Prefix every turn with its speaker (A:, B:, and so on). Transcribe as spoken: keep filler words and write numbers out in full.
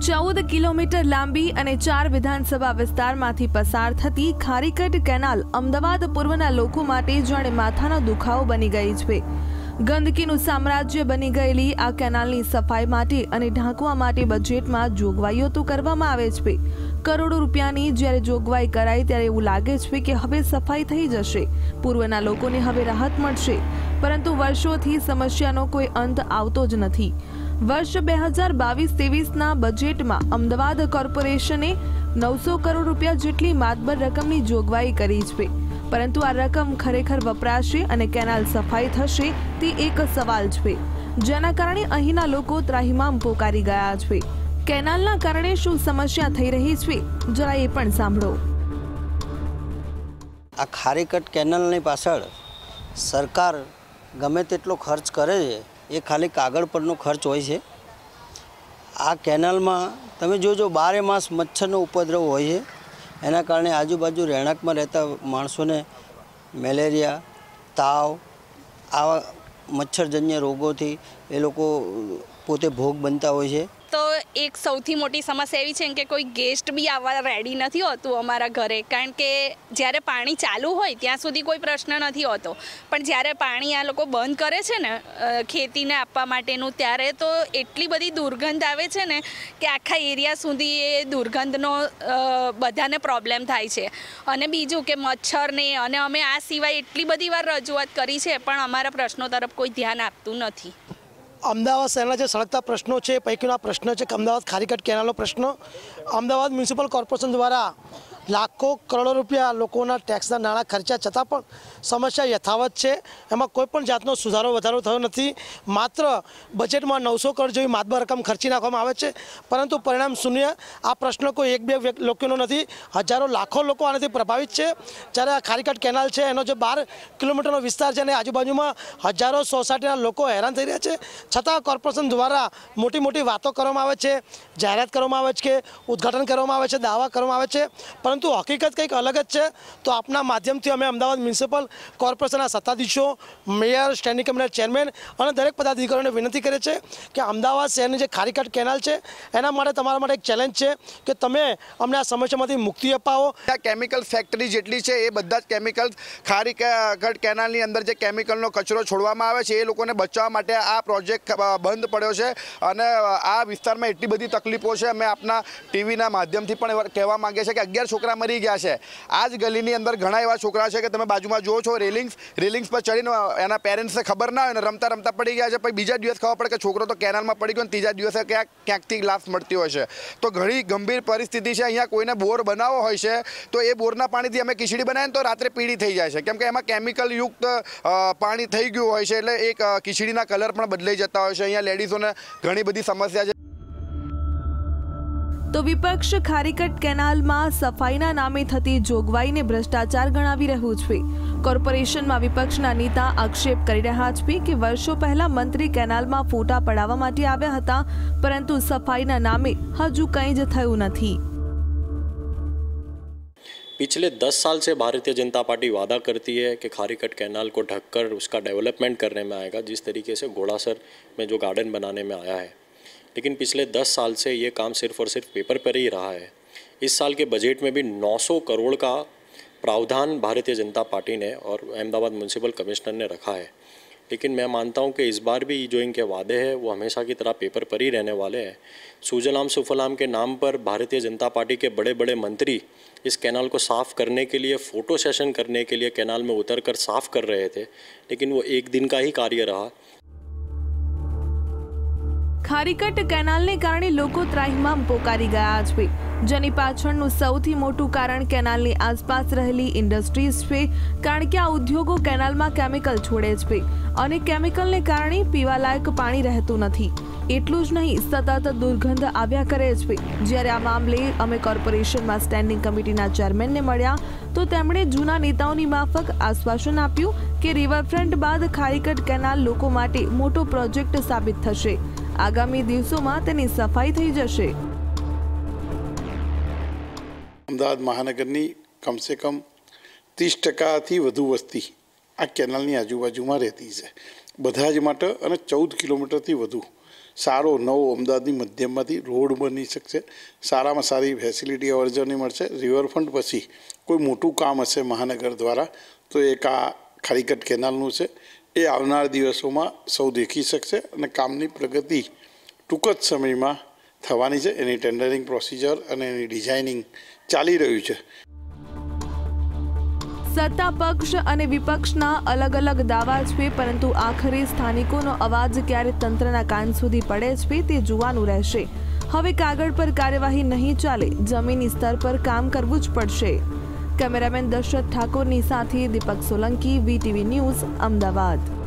A: चौदह किलोमीटर लांबी અને ચાર વિધાનસભા વિસ્તારમાંથી પસાર થતી ખારીકટ કેનાલ અમદાવાદ પૂર્વના લોકો માટે જાણે માથાનો દુખાવો બની ગઈ છે। ગંદકીનું સામ્રાજ્ય બની ગયેલી આ કેનાલની સફાઈ માટે અને ઢાંકવા માટે બજેટમાં જોગવાઈઓ તો કરવામાં આવે છે। કરોડો રૂપિયાની જ્યારે જોગવાઈ કરાઈ ત્યારે એવું લાગે છે કે હવે સફાઈ થઈ જશે, પૂર્વના લોકોને હવે રાહત મળશે, પરંતુ વર્ષોથી સમસ્યાનો કોઈ અંત આવતો જ નથી। वर्ष બે હજાર બાવીસ ત્રેવીસ ના બજેટમાં અમદાવાદ કોર્પોરેશને નવસો કરોડ રૂપિયા જેટલી માતબર રકમની જોગવાઈ કરી છે, પરંતુ આ રકમ ખરેખર વપરાશે અને કેનાલ સફાઈ થશે તે એક સવાલ છે, જેના કારણે અહીંના લોકો ત્રાહિમામ પોકારી ગયા છે। કેનાલના કારણે શું સમસ્યા થઈ રહી છે, જરા એ પણ સાંભળો।
B: આ ખારીકટ કેનાલની પાછળ સરકાર ગમે તેટલો ખર્ચ કરે છે, એ ખાલી કાગળ પરનો ખર્ચ હોય છે। આ કેનાલમાં તમે જોજો બારે માસ મચ્છરનો ઉપદ્રવ હોય છે, એના કારણે આજુબાજુ રહેણાંકમાં રહેતા માણસોને મેલેરિયા, તાવ, આવા મચ્છરજન્ય રોગોથી એ લોકો પોતે ભોગ બનતા હોય છે।
C: તો એક સૌથી મોટી સમસ્યા એવી છે કે કોઈ ગેસ્ટ બી આવવા રેડી નથી હોતું અમારા ઘરે, કારણ કે જ્યારે પાણી ચાલુ હોય ત્યાં સુધી કોઈ પ્રશ્ન નથી હોતો, પણ જ્યારે પાણી આ લોકો બંધ કરે છે ને ખેતીને આપવા માટેનું, ત્યારે તો એટલી બધી દુર્ગંધ આવે છે ને કે આખા એરિયા સુધી એ દુર્ગંધનો બધાને પ્રોબ્લેમ થાય છે। અને બીજું કે મચ્છરને, અને અમે આ સિવાય એટલી બધી વાર રજૂઆત કરી છે, પણ અમારા પ્રશ્નો તરફ કોઈ ધ્યાન આપતું નથી।
D: અમદાવાદ શહેરના જે સળગતા પ્રશ્નો છે પૈકીનો આ પ્રશ્ન છે કે અમદાવાદ ખારીકટ કેનાલનો પ્રશ્ન અમદાવાદ મ્યુનિસિપલ કોર્પોરેશન દ્વારા લાખો કરોડો રૂપિયા લોકોના ટેક્સના નાણાં ખર્ચ્યા છતાં પણ સમસ્યા યથાવત છે। એમાં કોઈ પણ જાતનો સુધારો વધારો થયો નથી। માત્ર બજેટમાં નવસો કરોડ જેવી માતબર રકમ ખર્ચી નાખવામાં આવે છે, પરંતુ પરિણામ શૂન્ય। આ પ્રશ્ન કોઈ એક બે લોકોનો નથી, હજારો લાખો લોકો આનાથી પ્રભાવિત છે। જ્યારે આ ખારીકટ કેનાલ છે એનો જે બાર કિલોમીટરનો વિસ્તાર છે અને આજુબાજુમાં હજારો સોસાયટીના લોકો હેરાન થઈ રહ્યા છે, છતાં કોર્પોરેશન દ્વારા મોટી મોટી વાતો કરવામાં આવે છે, જાહેરાત કરવામાં આવે છે, કે ઉદ્ઘાટન કરવામાં આવે છે, દાવા કરવામાં આવે છે, પરંતુ હકીકત કંઈક અલગ જ છે। તો આપના માધ્યમથી અમે અમદાવાદ મ્યુનિસિપલ કોર્પોરેશનના સત્તાધીશો, મેયર, સ્ટેન્ડિંગ કમિટીના ચેરમેન અને દરેક પદાધિકારીઓને વિનંતી કરે છે કે અમદાવાદ શહેરની જે ખારીકટ કેનાલ છે એના માટે તમારા માટે એક ચેલેન્જ છે કે તમે અમને આ સમસ્યામાંથી મુક્તિ અપાવો।
E: આ કેમિકલ ફેક્ટરી જેટલી છે એ બધા જ કેમિકલ ખારીકટ કેનાલની અંદર જે કેમિકલનો કચરો છોડવામાં આવે છે એ લોકોને બચાવવા માટે આ પ્રોજેક્ટ બંધ પડ્યો છે, અને આ વિસ્તારમાં એટલી બધી તકલીફો છે। અમે આપના ટીવીના માધ્યમથી પણ કહેવા માંગીએ છીએ કે અગિયાર છોકરા મરી ગયા છે। આ જ ગલીની અંદર ઘણા એવા છોકરા છે કે તમે બાજુમાં જુઓ છો, રેલિંગ્સ રેલિંગ્સ પર ચડીને એના પેરેન્ટ્સને ખબર ના હોય ને રમતા રમતા પડી ગયા છે, પછી બીજા દિવસ ખબર પડે કે છોકરો તો કેનાલમાં પડી ગયો, ત્રીજા દિવસે ક્યાંક ક્યાંકથી લાશ મળતી હોય છે। તો ઘણી ગંભીર પરિસ્થિતિ છે। અહીંયા કોઈને બોર બનાવવો હોય છે તો એ બોરના પાણીથી અમે ખીચડી બનાવીએ તો રાત્રે પીળી થઈ જાય છે, કેમ કે એમાં કેમિકલ યુક્ત પાણી થઈ ગયું હોય છે, એટલે એક ખીચડીના કલર પણ બદલાઈ જતા હોય છે। અહીંયા લેડીઝોને ઘણી બધી સમસ્યા છે।
A: તો વિપક્ષ ખારીકટ કેનાલમાં સફાઈના નામે થતી જોગવાઈને ભ્રષ્ટાચાર ગણાવી રહ્યું છે। કોર્પોરેશનમાં વિપક્ષના નેતા આક્ષેપ કરી રહ્યા છે કે વર્ષો પહેલા મંત્રી કેનાલમાં ફોટા પડાવવા માટે આવ્યા હતા, પરંતુ સફાઈના નામે હજુ કંઈ જ થયું નથી।
F: पिछले दस साल से भारतीय जनता पार्टी वादा करती है कि खारीकट कैनाल को ढककर उसका डेवलपमेंट करने में आएगा, जिस तरीके से घोड़ासर में जो गार्डन बनाने में आया है, लेकिन पिछले दस साल से ये काम सिर्फ और सिर्फ पेपर पर ही रहा है। इस साल के बजट में भी नौ सौ करोड़ का प्रावधान भारतीय जनता पार्टी ने और अहमदाबाद म्यूनसिपल कमिश्नर ने रखा है, लेकिन मैं मानता हूँ कि इस बार भी जो इनके वादे हैं वो हमेशा की तरह पेपर पर ही रहने वाले हैं। सुजलाम सुफलाम के नाम पर भारतीय जनता पार्टी के बड़े बड़े मंत्री इस कैनाल को साफ़ करने के लिए, फ़ोटो सेशन करने के लिए कैनाल में उतर कर साफ़ कर रहे थे, लेकिन वो एक दिन का ही कार्य रहा।
A: ખારીકટ કેનાલને કારણે લોકો ત્રાહિમામ પોકારી ગયા છે, જેની પાછળનું સૌથી મોટું કારણ કેનાલની આસપાસ રહેલી ઇન્ડસ્ટ્રીઝ છે, કારણ કે આ ઉદ્યોગો કેનાલમાં કેમિકલ છોડે છે અને કેમિકલને કારણે પીવાલાયક પાણી રહેતું નથી। એટલું જ નહીં, સતત દુર્ગંધ આવ્યા કરે છે। જ્યારે આ મામલે અમે કોર્પોરેશનમાં સ્ટેન્ડિંગ કમિટીના ચેરમેનને મળ્યા તો તેમણે જૂના નેતાઓની માફક આશ્વાસન આપ્યું કે રિવરફ્રન્ટ બાદ ખારીકટ કેનાલ લોકો માટે મોટો પ્રોજેક્ટ સાબિત થશે। આગામી દિવસોમાં તેની સફાઈ થઈ જશે।
G: અમદાવાદ મહાનગરની કમસે કમ ત્રીસ ટકાથી વધુ વસ્તી આ કેનાલની આજુબાજુમાં રહેતી છે, બધા જ માટે, અને ચૌદ કિલોમીટરથી વધુ સારો નવો અમદાવાદની મધ્યમમાંથી રોડ બની શકશે, સારામાં સારી ફેસિલિટી અવરજવરની મળશે. રિવરફ્રન્ટ પછી કોઈ મોટું કામ હશે મહાનગર દ્વારા તો એક આ ખારીકટ કેનાલનું છે. એ આવનાર દિવસોમાં સૌ દેખી શકશે અને કામની પ્રગતિ ટૂંક જ સમયમાં થવાની છે. એની ટેન્ડરિંગ પ્રોસિજર અને એની ડિઝાઇનિંગ ચાલી રહ્યું છે.
A: સત્તા પક્ષ અને વિપક્ષના અલગ અલગ દાવા છે, પરંતુ આખરે સ્થાનિકોનો અવાજ ક્યારે તંત્રના કાન સુધી પડે છે તે જોવાનું રહેશે. હવે કાગળ પર કાર્યવાહી નહીં ચાલે, જમીની સ્તર પર કામ કરવું જ પડશે. કેમેરામેન દશરથ ઠાકોરની સાથે દીપક સોલંકી, વીટીવી ન્યૂઝ, અમદાવાદ.